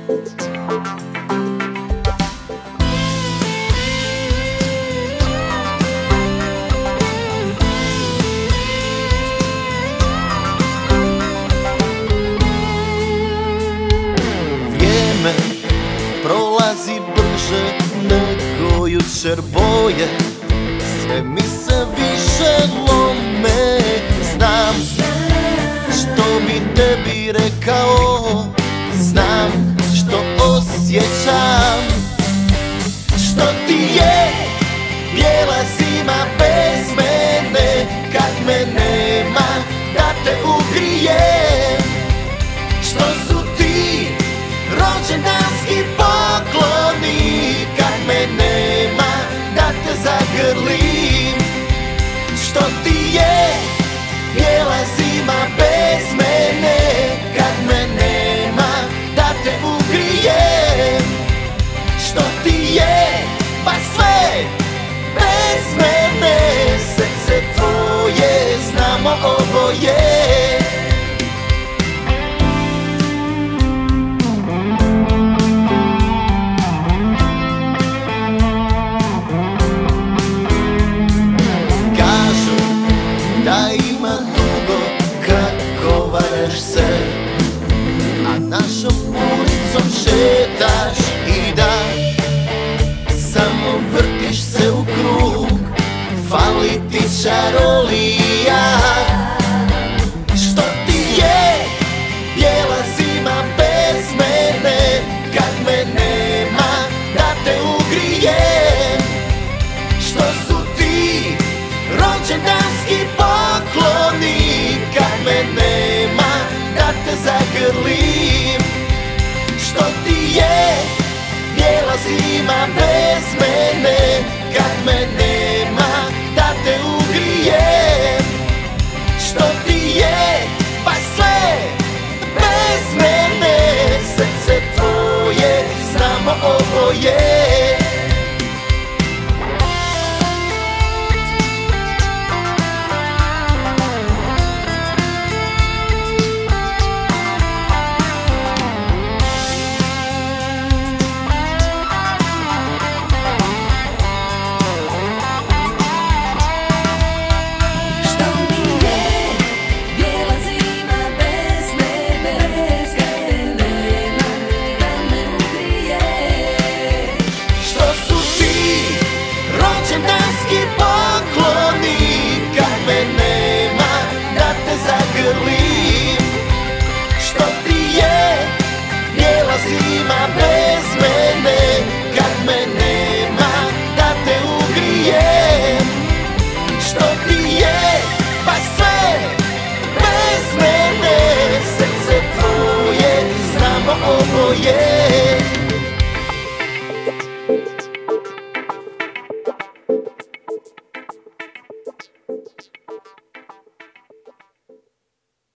Vrijeme prolazi brže nego jučer boje, sve mi se više lome. Znam što bi tebi rekao, znam što osjećam. Što ti je bijela zima bez mene, kad me nema da te ugrijem. Što su ti rođendanski pokloni, kad me nema da te zagrlim. Što ti je bijela zima bez mene, kad me nema da te ugrijem. Što ti je pa sve bez mene, srce tvoje znamo oboje. Da ima dugo kako vareš se, a našom ulicom šetaš i da samo vrtiš se u krug, fali ti čarolija. Što ti je bijela zima bez mene, kad me nema da te ugrijem. Što su ti rođendanski pokloni, kad me nema da te zagrlim. Što ti je bijela zima bez mene, kad me nema da te ugrijem. Što ti je pa sve bez mene, srce tvoje znamo oboje. Što ti je bijela zima bez mene, kad me nema da te ugrijem. Što ti je pa sve bez mene, srce tvoje znamo oboje.